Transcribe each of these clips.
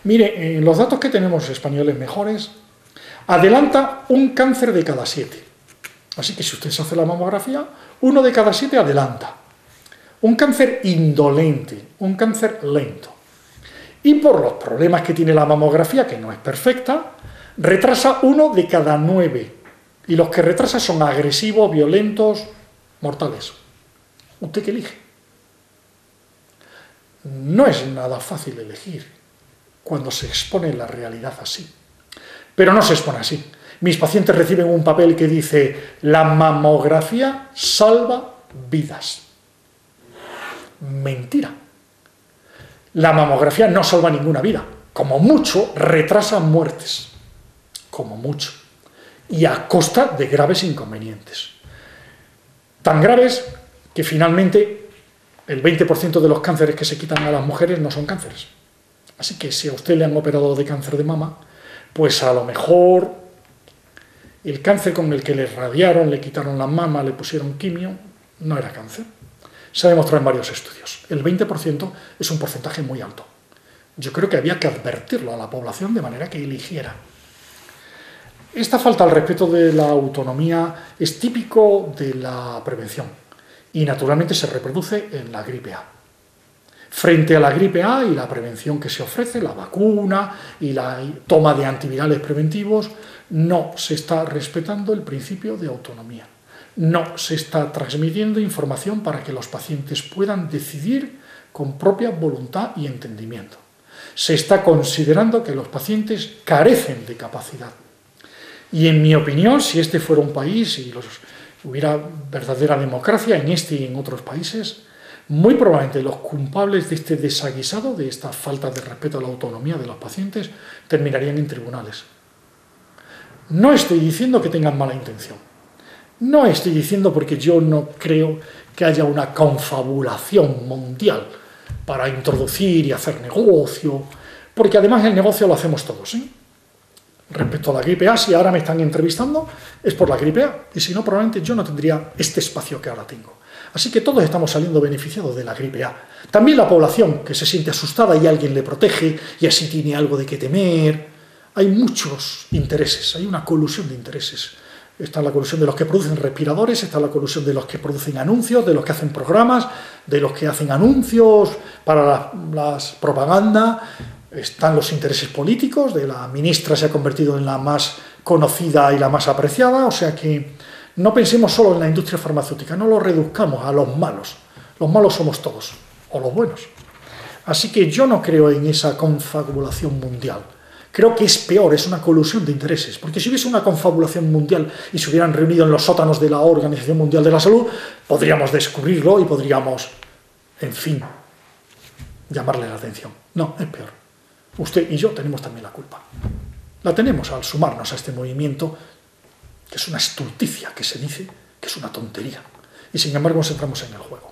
Mire, en los datos que tenemos españoles mejores, adelanta un cáncer de cada 7. Así que si usted se hace la mamografía, 1 de cada 7 adelanta. Un cáncer indolente, un cáncer lento. Y por los problemas que tiene la mamografía, que no es perfecta, retrasa 1 de cada 9. Y los que retrasa son agresivos, violentos, mortales. ¿Usted qué elige? No es nada fácil elegir cuando se expone la realidad así. Pero no se expone así. Mis pacientes reciben un papel que dice: la mamografía salva vidas. Mentira. La mamografía no salva ninguna vida. Como mucho, retrasa muertes. Como mucho. Y a costa de graves inconvenientes. Tan graves que finalmente el 20% de los cánceres que se quitan a las mujeres no son cánceres. Así que si a usted le han operado de cáncer de mama, pues a lo mejor el cáncer con el que le radiaron, le quitaron la mama, le pusieron quimio, no era cáncer. Se ha demostrado en varios estudios. El 20% es un porcentaje muy alto. Yo creo que había que advertirlo a la población de manera que eligiera. Esta falta al respeto de la autonomía es típico de la prevención y naturalmente se reproduce en la gripe A. Frente a la gripe A y la prevención que se ofrece, la vacuna y la toma de antivirales preventivos, no se está respetando el principio de autonomía. No se está transmitiendo información para que los pacientes puedan decidir con propia voluntad y entendimiento. Se está considerando que los pacientes carecen de capacidad. Y en mi opinión, si este fuera un país y hubiera verdadera democracia en este y en otros países, muy probablemente los culpables de este desaguisado, de esta falta de respeto a la autonomía de los pacientes, terminarían en tribunales. No estoy diciendo que tengan mala intención. No estoy diciendo porque yo no creo que haya una confabulación mundial para introducir y hacer negocio, porque además el negocio lo hacemos todos, ¿eh? Respecto a la gripe A, si ahora me están entrevistando, es por la gripe A, y si no, probablemente yo no tendría este espacio que ahora tengo. Así que todos estamos saliendo beneficiados de la gripe A. También la población, que se siente asustada y alguien le protege, y así tiene algo de qué temer. Hay muchos intereses, hay una colusión de intereses. Está la colusión de los que producen respiradores, está la colusión de los que producen anuncios, de los que hacen programas, de los que hacen anuncios para las propagandas. Están los intereses políticos, de la ministra se ha convertido en la más conocida y la más apreciada, o sea que no pensemos solo en la industria farmacéutica, no lo reduzcamos a los malos. Los malos somos todos, o los buenos. Así que yo no creo en esa confabulación mundial. Creo que es peor, es una colusión de intereses, porque si hubiese una confabulación mundial y se hubieran reunido en los sótanos de la Organización Mundial de la Salud, podríamos descubrirlo y podríamos, en fin, llamarle la atención. No, es peor. Usted y yo tenemos también la culpa. La tenemos al sumarnos a este movimiento, que es una estulticia, que se dice que es una tontería. Y sin embargo nos entramos en el juego.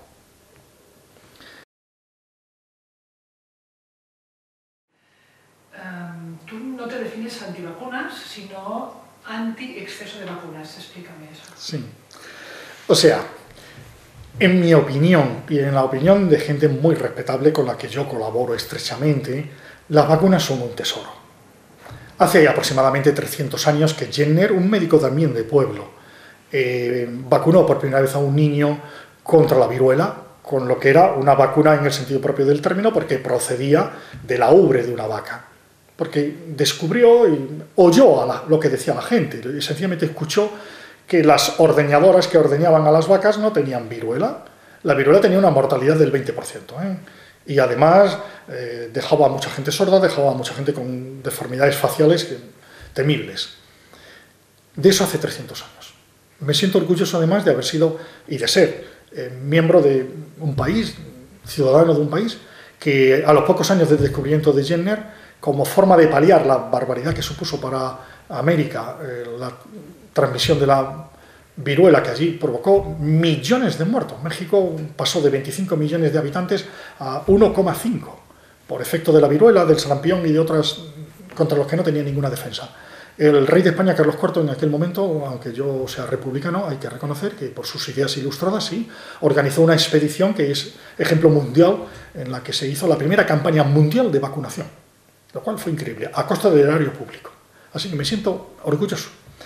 Tú no te defines antivacunas, sino anti-exceso de vacunas. Explícame eso. Sí. O sea, en mi opinión, y en la opinión de gente muy respetable con la que yo colaboro estrechamente, las vacunas son un tesoro. Hace aproximadamente 300 años que Jenner, un médico también de pueblo, vacunó por primera vez a un niño contra la viruela, con lo que era una vacuna en el sentido propio del término, porque procedía de la ubre de una vaca. Porque descubrió y oyó lo que decía la gente, y sencillamente escuchó que las ordeñadoras que ordeñaban a las vacas no tenían viruela. La viruela tenía una mortalidad del 20%, y además dejaba a mucha gente sorda, dejaba a mucha gente con deformidades faciales temibles. De eso hace 300 años. Me siento orgulloso además de haber sido y de ser miembro de un país, ciudadano de un país, que a los pocos años del descubrimiento de Jenner, como forma de paliar la barbaridad que supuso para América la transmisión de la viruela, que allí provocó millones de muertos. México pasó de 25 millones de habitantes a 1,5 por efecto de la viruela, del sarampión y de otras contra los que no tenía ninguna defensa. El rey de España, Carlos IV, en aquel momento, aunque yo sea republicano, hay que reconocer que por sus ideas ilustradas, sí, organizó una expedición que es ejemplo mundial en la que se hizo la primera campaña mundial de vacunación. lo cual fue increíble, a costa del erario público. Así que me siento orgulloso.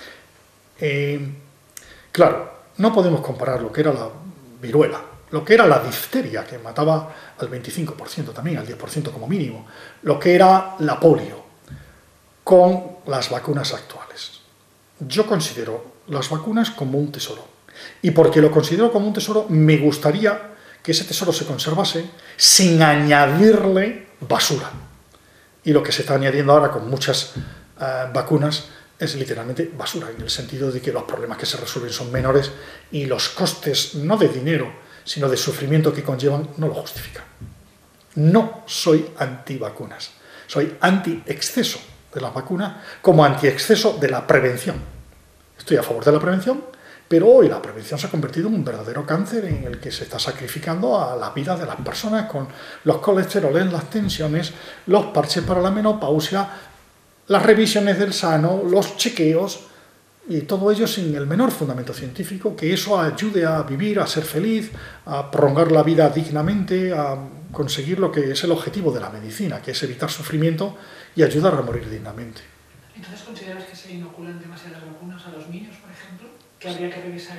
Claro, no podemos comparar lo que era la viruela, lo que era la difteria, que mataba al 25% también, al 10% como mínimo, lo que era la polio, con las vacunas actuales. Yo considero las vacunas como un tesoro. Y porque lo considero como un tesoro, me gustaría que ese tesoro se conservase sin añadirle basura. Y lo que se está añadiendo ahora con muchas vacunas es literalmente basura, en el sentido de que los problemas que se resuelven son menores y los costes, no de dinero, sino de sufrimiento que conllevan, no lo justifican. No soy antivacunas, soy anti-exceso de las vacunas como anti-exceso de la prevención. Estoy a favor de la prevención, pero hoy la prevención se ha convertido en un verdadero cáncer en el que se está sacrificando a la vida de las personas con los colesteroles, las tensiones, los parches para la menopausia, las revisiones del sano, los chequeos, y todo ello sin el menor fundamento científico, que eso ayude a vivir, a ser feliz, a prolongar la vida dignamente, a conseguir lo que es el objetivo de la medicina, que es evitar sufrimiento y ayudar a morir dignamente. Entonces, ¿consideras que se inoculan demasiadas vacunas a los niños, por ejemplo? ¿Que habría que revisar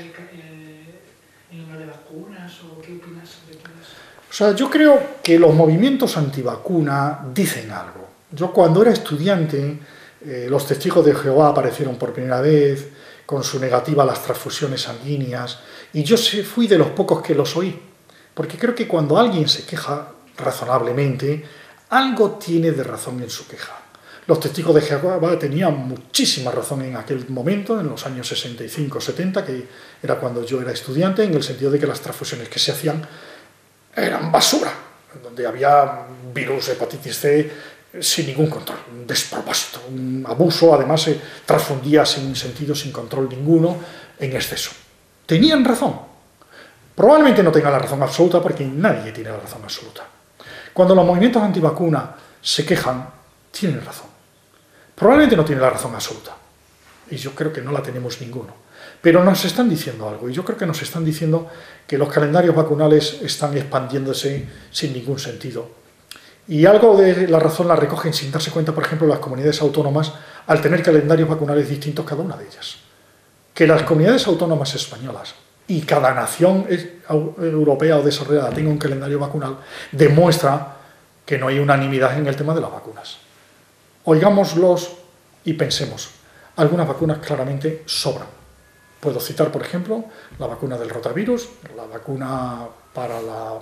el número de vacunas? ¿O qué opinas sobre todo eso? O sea, yo creo que los movimientos antivacuna dicen algo. Yo cuando era estudiante, los testigos de Jehová aparecieron por primera vez, con su negativa a las transfusiones sanguíneas, y yo fui de los pocos que los oí, porque creo que cuando alguien se queja razonablemente, algo tiene de razón en su queja. Los testigos de Jehová tenían muchísima razón en aquel momento, en los años 65-70, que era cuando yo era estudiante, en el sentido de que las transfusiones que se hacían eran basura, donde había virus, hepatitis C, sin ningún control, un despropósito, un abuso, además se transfundía sin sentido, sin control ninguno, en exceso. Tenían razón. Probablemente no tengan la razón absoluta, porque nadie tiene la razón absoluta. Cuando los movimientos antivacuna se quejan, tienen razón. Probablemente no tienen la razón absoluta, y yo creo que no la tenemos ninguno. Pero nos están diciendo algo, y yo creo que nos están diciendo que los calendarios vacunales están expandiéndose sin ningún sentido. Y algo de la razón la recogen sin darse cuenta, por ejemplo, las comunidades autónomas, al tener calendarios vacunales distintos cada una de ellas. Que las comunidades autónomas españolas y cada nación europea o desarrollada tenga un calendario vacunal, demuestra que no hay unanimidad en el tema de las vacunas. Oigámoslos y pensemos. Algunas vacunas claramente sobran. Puedo citar, por ejemplo, la vacuna del rotavirus, la vacuna para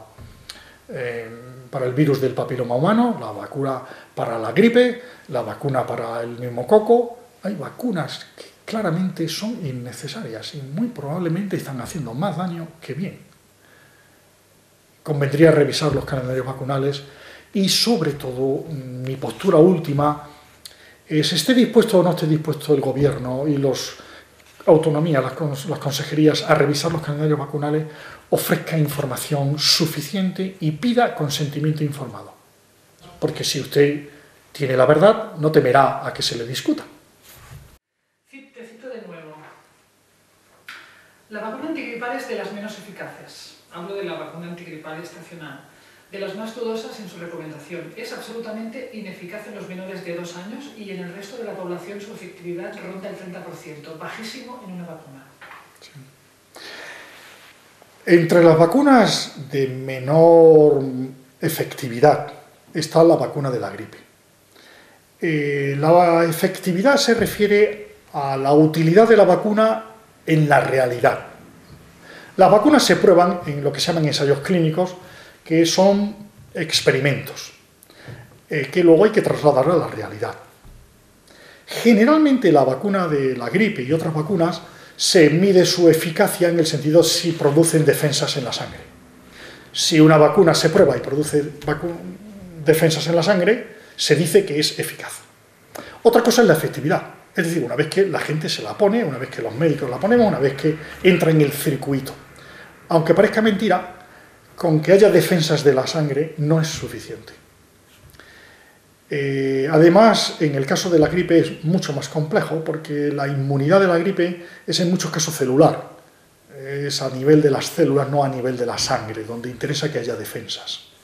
el virus del papiloma humano, la vacuna para la gripe, la vacuna para el neumococo. Hay vacunas que claramente son innecesarias y muy probablemente están haciendo más daño que bien. Convendría revisar los calendarios vacunales y, sobre todo, mi postura última es: esté dispuesto o no esté dispuesto el gobierno y las autonomías, las consejerías, a revisar los calendarios vacunales, ofrezca información suficiente y pida consentimiento informado. Porque si usted tiene la verdad, no temerá a que se le discuta. Te cito de nuevo. La vacuna antigripal es de las menos eficaces. Hablo de la vacuna antigripal estacional. De las más dudosas en su recomendación. Es absolutamente ineficaz en los menores de 2 años y en el resto de la población su efectividad ronda el 30%, bajísimo en una vacuna. Sí. Entre las vacunas de menor efectividad está la vacuna de la gripe. La efectividad se refiere a la utilidad de la vacuna en la realidad. Las vacunas se prueban en lo que se llaman ensayos clínicos, que son experimentos, que luego hay que trasladar a la realidad. Generalmente la vacuna de la gripe y otras vacunas se mide su eficacia en el sentido si producen defensas en la sangre. Si una vacuna se prueba y produce defensas en la sangre, se dice que es eficaz. Otra cosa es la efectividad, es decir, una vez que la gente se la pone, una vez que los médicos la ponemos, una vez que entra en el circuito. Aunque parezca mentira, con que haya defensas de la sangre no es suficiente. Además, en el caso de la gripe es mucho más complejo, porque la inmunidad de la gripe es en muchos casos celular. Es a nivel de las células, no a nivel de la sangre, donde interesa que haya defensas.